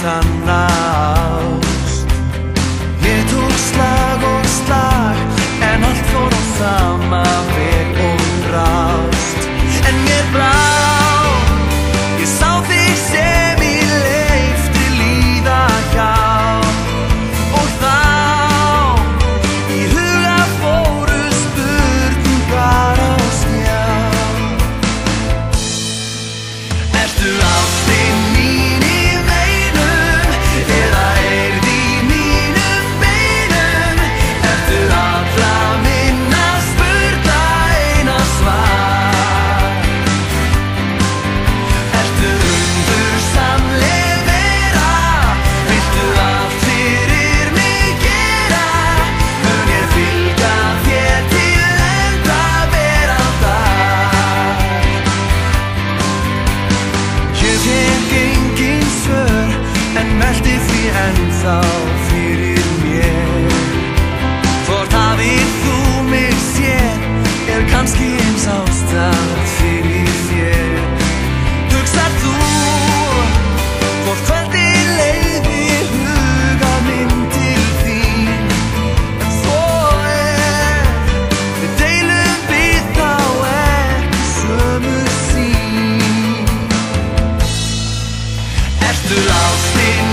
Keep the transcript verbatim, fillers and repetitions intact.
sanna ást. Ég tók slag og slag en allt fór á sama veg og brást. En mér brá, ég sá þig sem í leifti líða hjá. Og þá í huga fóru spurningar á stjá. Ertu ástin mín í meinum eða eirð í mínum beinum? Ertu allra minna spurta eina svar? Ertu undursamleg vera? Viltu allt fyrir mig gera? Mun ég fylgja þér til enda veraldar? Ég fékk engin svör en velti því ennþá fyrir mér. Hvort hafið þú mig séð, er kannski eins ástæða fyrir þér. Hugsar þú hvort kvöldið leiði huga minn til þín? En svo er, við deilum við þá ekki sömu sýn. Ertu ástin